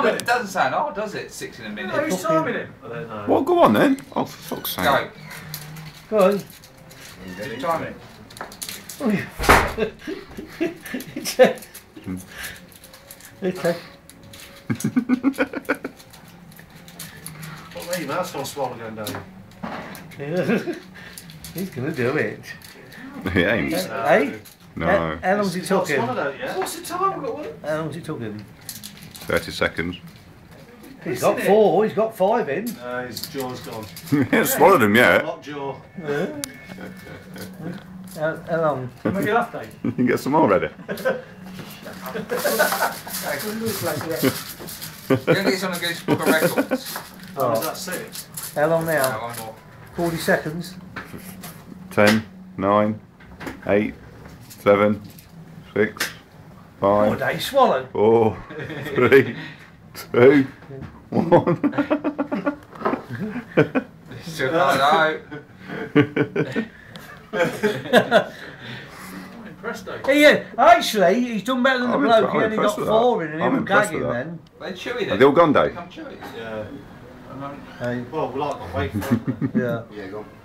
mean, it doesn't sound hard, does it? 6 in a minute. Who's timing him? I don't know. Well, go on then. Oh, for fuck's sake. Go. Go on. Did you time it? Okay. What me, that's gonna swallow going down. He's going to do it. He ain't. Hey? No. How long's it took him? What's the time? How long's it took him? 30 seconds. He's got 4, he's got 5 in. His jaw's gone. He hasn't swallowed him yet. Not jaw. How long? Make it laugh, Dave. You can get some more ready. You're going to get someone to go to Book of Records. Oh, is that 6? How long Yeah, now? one more. 40 seconds. 10, 9, 8, 7, 6, Oh, 5, they swallowed. 4, 3, 2, 1. Still not out. Impressed, Dave. Yeah, actually, he's done better than the I'm bloke. He only impressed got with 4 in and he I'm was impressed gagging with that. then. They're chewy then. Are they all gone, Dave? Become chewy. Yeah. Hey, Well, we like the wait for it. yeah. Yeah, go on.